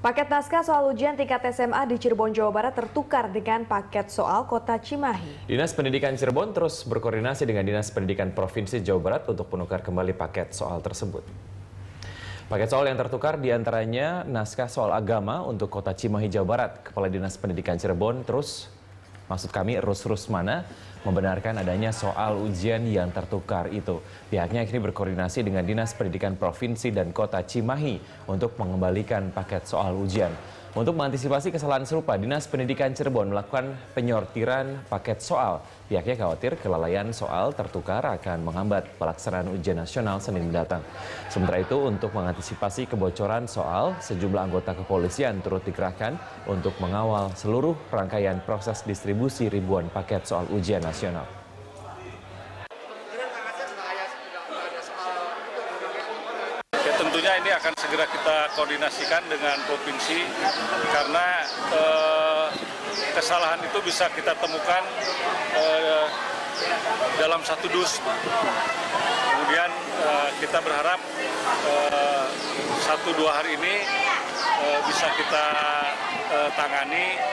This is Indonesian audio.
Paket naskah soal ujian tingkat SMA di Cirebon, Jawa Barat tertukar dengan paket soal Kota Cimahi. Dinas Pendidikan Cirebon terus berkoordinasi dengan Dinas Pendidikan Provinsi Jawa Barat untuk menukar kembali paket soal tersebut. Paket soal yang tertukar diantaranya naskah soal agama untuk Kota Cimahi, Jawa Barat. Kepala Dinas Pendidikan Cirebon Rus Rusmana membenarkan adanya soal ujian yang tertukar itu. Pihaknya kini berkoordinasi dengan Dinas Pendidikan Provinsi dan Kota Cimahi untuk mengembalikan paket soal ujian. Untuk mengantisipasi kesalahan serupa, Dinas Pendidikan Cirebon melakukan penyortiran paket soal. Pihaknya khawatir kelalaian soal tertukar akan menghambat pelaksanaan ujian nasional Senin mendatang. Sementara itu, untuk mengantisipasi kebocoran soal, sejumlah anggota kepolisian turut dikerahkan untuk mengawal seluruh rangkaian proses distribusi ribuan paket soal ujian nasional. Tentunya ini akan segera kita koordinasikan dengan provinsi karena kesalahan itu bisa kita temukan dalam satu dus. Kemudian kita berharap 1-2 hari ini bisa kita tangani